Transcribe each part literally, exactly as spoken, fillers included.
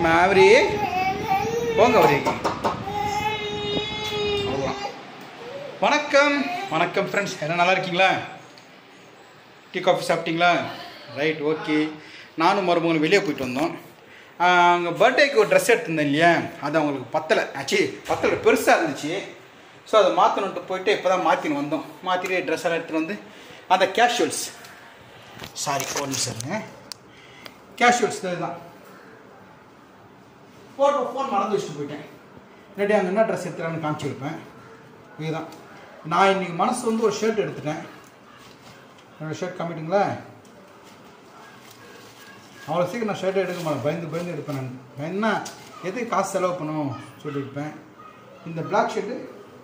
மாவரி போங்க அவரே. வணக்கம் வணக்கம் ஃப்ரெண்ட்ஸ், எல்லாம் நல்லா இருக்கீங்களா? டீ காஃபி சாப்பிட்டீங்களா? Right, okay. நானும் மருமகனும் வெளியே போயிட்டு வந்தோம். அங்கே பர்த்டேக்கு ஒரு ட்ரெஸ் எடுத்திருந்தேன் இல்லையா, அது அவங்களுக்கு பத்தலை ஆச்சு, பத்தலை பெருசாக இருந்துச்சு. ஸோ அதை மாற்றணுன்ட்டு போயிட்டு இப்போ தான் மாற்றின்னு வந்தோம். மாற்றிட்டு ட்ரெஸ் எல்லாம் எடுத்துகிட்டு வந்து அந்த கேஷுவல்ஸ், சாரி ஒரு நிமிஷம், கேஷுவல்ஸ் தான் ஃபோட்டோ ஃபோன் மறந்து வச்சுட்டு போயிட்டேன். இல்லாட்டி அங்கே என்ன ட்ரெஸ் எடுத்துகிறான்னு காமிச்சிருப்பேன். இதுதான் நான் இன்றைக்கி மனசு வந்து ஒரு ஷர்ட் எடுத்துட்டேன். என்னோடய ஷர்ட் காமிட்டுங்களா? அவ்வளோ சீக்கிரம் நான் ஷர்ட்டை எடுக்க மாட்டேன், பயந்து பயந்து எடுப்பேன். நான் என்ன எதுக்கு காசு செலவு பண்ணணும் சொல்லியிருப்பேன். இந்த பிளாக் ஷர்ட்டு,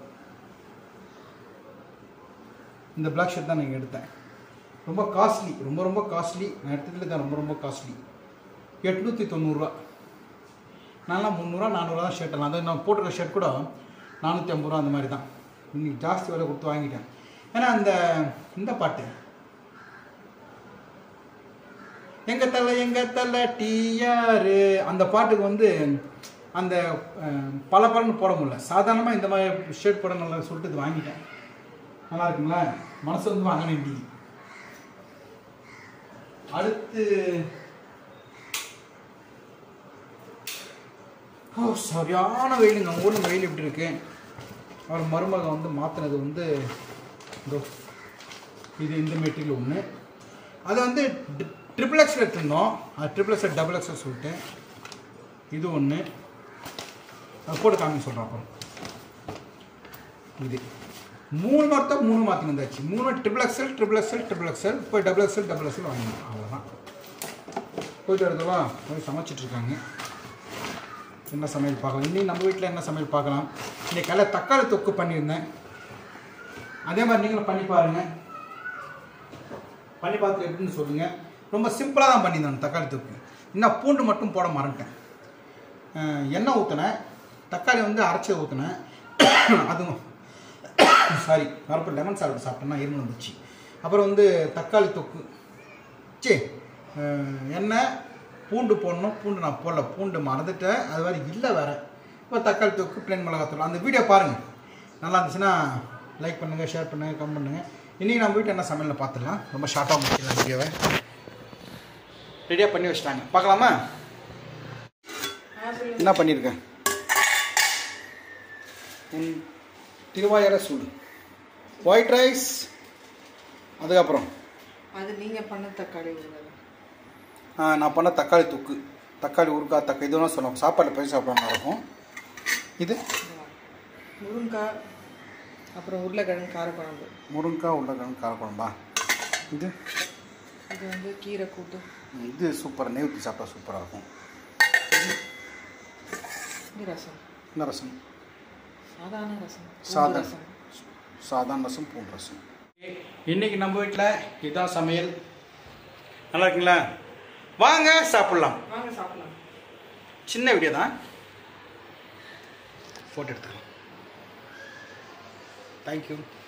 இந்த பிளாக் ஷர்ட் தான் நீங்கள் எடுத்தேன். ரொம்ப காஸ்ட்லி, ரொம்ப ரொம்ப காஸ்ட்லி. நான் எடுத்ததுல தான் ரொம்ப ரொம்ப காஸ்ட்லி. எட்நூற்றி தொண்ணூறுரூவா. நான்லாம் முந்நூறுரூவா நானூறுரூவா தான் ஷர்ட்டெல்லாம். அது நான் போட்டிருக்க ஷர்ட் கூட நானூற்றி ஐம்பது ரூபா அந்த மாதிரி தான். இன்னைக்கு ஜாஸ்தி விலை கொடுத்து வாங்கிட்டேன். ஏன்னா அந்த இந்த பாட்டு எங்க தலை எங்க தலை டிஆரு, அந்த பாட்டுக்கு வந்து அந்த பல பலன்னு போட முடியல. சாதாரணமாக இந்த மாதிரி ஷர்ட் போட நல்லா சொல்லிட்டு இது வாங்கிட்டேன். நல்லா இருக்குங்களா? மனசு வந்து வாங்க வேண்டி. அடுத்து ஓ சரியான வெயிலுங்க. நம்ம ஊரில் வெயில் எப்படி இருக்கு? அவர் மருமகன் வந்து மாற்றினது வந்து இது இந்த மெட்டீரியல் ஒன்று. அது வந்து ட்ரிபிள் எக்ஸல் எடுத்துருந்தோம். அது ட்ரிபிள் எக்ஸல் டபுள் எக்ஸல் சொல்லிட்டு இது ஒன்று. அது போட்டு காமி சொல்கிறேன். அப்புறம் இது மூணு மார்த்தான் மூணு மாற்றி வந்தாச்சு. மூணு triple XL triple XL triple XL போய் டபுள் எக்ஸல் டபுள் எக்ஸல் வாங்கினோம். அவ்வளோதான். போயிட்டு எடுத்துவா போய் சமைச்சிட்ருக்காங்க. என்ன சமையல் பார்க்கலாம் இன்னைக்கு நம்ம வீட்டில் என்ன சமையல் பார்க்கலாம். இன்றைக்கி காலையில் தக்காளி தொக்கு பண்ணியிருந்தேன். அதே மாதிரி நீங்களும் பண்ணி பாருங்கள். பண்ணி பார்த்து எப்படின்னு சொல்லுங்கள். ரொம்ப சிம்பிளாக தான் பண்ணியிருந்தேன் தக்காளி தொக்கு. இன்னும் பூண்டு மட்டும் போட மறந்துட்டேன். எண்ணெய் ஊற்றினேன், தக்காளி வந்து அரைச்சி ஊற்றினேன். அதுவும் சாரி வரப்போ லெமன் சாப்பிட்டு சாப்பிட்டேன்னா இருமல் வந்துச்சு. அப்புறம் வந்து தக்காளி தொக்கு சே எண்ணெய் பூண்டு போடணும். பூண்டு நான் போடல, பூண்டு மறந்துட்டேன். அது மாதிரி இல்லை வேறு. இப்போ தக்காளி தொக்கு பிளேன் மிளகாத்தூள். அந்த வீடியோ பாருங்கள், நல்லா இருந்துச்சுன்னா லைக் பண்ணுங்கள், ஷேர் பண்ணுங்கள், கமெண்ட் பண்ணுங்கள். இன்றைக்கி நம்ம வீட்டில் என்ன சமையலில் பார்த்துடலாம். ரொம்ப ஷார்ட்டாக முடிக்கலாம் வீடியோவை. ரெடியாக பண்ணி வச்சுட்டாங்க, பார்க்கலாமா? என்ன பண்ணியிருக்கேன்? திருவாயார சூடு, ஒயிட் ரைஸ், அதுக்கப்புறம் அது நீங்கள் பண்ண தக்காளி ஊறுகாய். ஆ நான் பண்ண தக்காளி தொக்கு, தக்காளி ஊறுகாய் தக்காளி இதுவும் சொல்லுவோம். சாப்பாடு போய் சாப்பிட இருக்கும். இது முருங்காய், அப்புறம் உருளைக்கிழங்கு காரக்குழம்பு. முருங்காய் உருளைக்கிழங்கு காரக்குழம்பா? இது இது வந்து கீரை கூட்டு. இது சூப்பராக நெய் ஊற்றி சாப்பிட்டா சூப்பராக இருக்கும். இது ரசம். என்ன ரசம்? சாதாரண ரசம். சாதாரண சாதாரண ரசம், பூண்டு ரசம். இன்னைக்கு நம்ம வீட்டில் இதுதான் சமையல். நல்லா இருக்குங்களா? வாங்க சாப்பிட்லாம். வாங்க சாப்பிடலாம். சின்ன வீடியோ தான், ஃபோட்டோ எடுத்துக்கலாம். தேங்க்யூ.